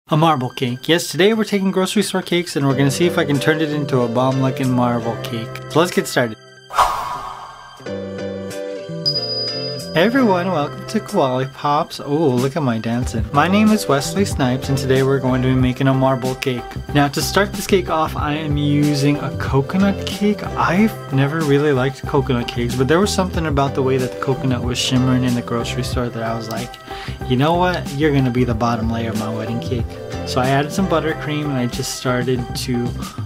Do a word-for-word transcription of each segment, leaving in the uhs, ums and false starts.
A marble cake. Yes, today we're taking grocery store cakes and we're gonna see if I can turn it into a bomb-looking marble cake. So let's get started. Hey everyone, welcome to Koalipops. Oh, look at my dancing. My name is Wesley Snipes and today we're going to be making a marble cake. Now to start this cake off, I am using a coconut cake. I've never really liked coconut cakes, but there was something about the way that the coconut was shimmering in the grocery store that I was like, you know what, you're gonna be the bottom layer of my wedding cake. So I added some buttercream and I just started to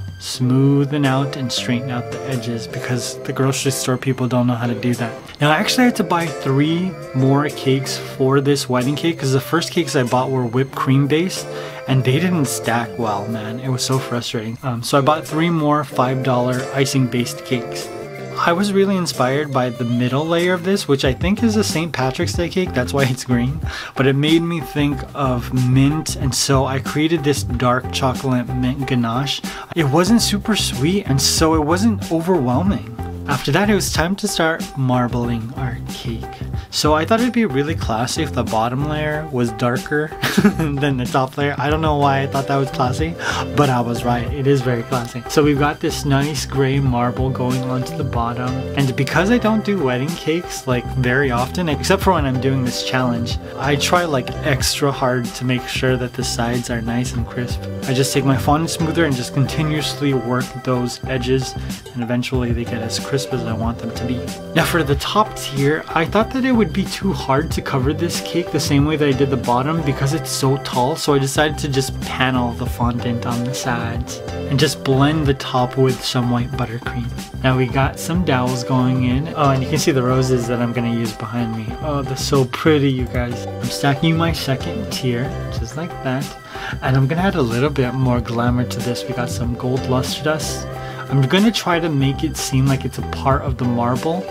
smoothen out and straighten out the edges because the grocery store people don't know how to do that. Now I actually had to buy three more cakes for this wedding cake because the first cakes I bought were whipped cream based and they didn't stack well, man. It was so frustrating. Um, so I bought three more five dollar icing based cakes. I was really inspired by the middle layer of this, which I think is a Saint Patrick's Day cake, that's why it's green, but it made me think of mint, and so I created this dark chocolate mint ganache. It wasn't super sweet, and so it wasn't overwhelming. After that, it was time to start marbling our cake. So I thought it'd be really classy if the bottom layer was darker than the top layer. I don't know why I thought that was classy, but I was right. It is very classy. So we've got this nice gray marble going onto the bottom. And because I don't do wedding cakes like very often, except for when I'm doing this challenge, I try like extra hard to make sure that the sides are nice and crisp. I just take my fondant smoother and just continuously work those edges, and eventually they get as crisp as I want them to be. Now for the top tier, I thought that it would be too hard to cover this cake the same way that I did the bottom because it's so tall, so I decided to just panel the fondant on the sides and just blend the top with some white buttercream. Now we got some dowels going in. Oh, and you can see the roses that I'm gonna use behind me. Oh, they're so pretty, you guys. I'm stacking my second tier, just like that. And I'm gonna add a little bit more glamour to this. We got some gold luster dust. I'm gonna try to make it seem like it's a part of the marble.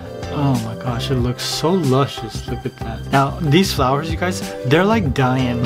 Oh my gosh, it looks so luscious. Look at that. Now, these flowers, you guys, they're like dying.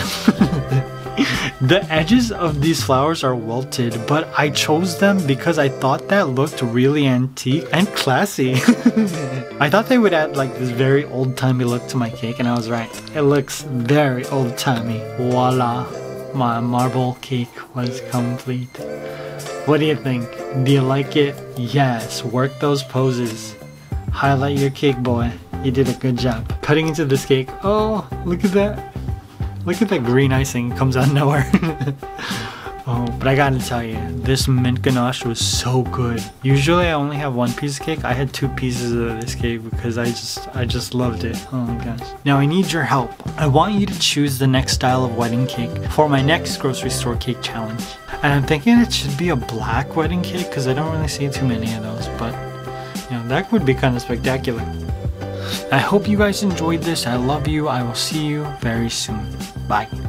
The edges of these flowers are wilted, but I chose them because I thought that looked really antique and classy. I thought they would add like this very old-timey look to my cake, and I was right. It looks very old-timey. Voila, my marble cake was complete. What do you think? Do you like it? Yes, work those poses. Highlight your cake, boy. You did a good job. Cutting into this cake. Oh, look at that. Look at that green icing. It comes out of nowhere. Oh, but I gotta tell you, this mint ganache was so good. Usually I only have one piece of cake. I had two pieces of this cake because I just I just loved it. Oh my gosh. Now I need your help. I want you to choose the next style of wedding cake for my next grocery store cake challenge. And I'm thinking it should be a black wedding cake because I don't really see too many of those, but you know, that would be kind of spectacular. I hope you guys enjoyed this. I love you. I will see you very soon. Bye.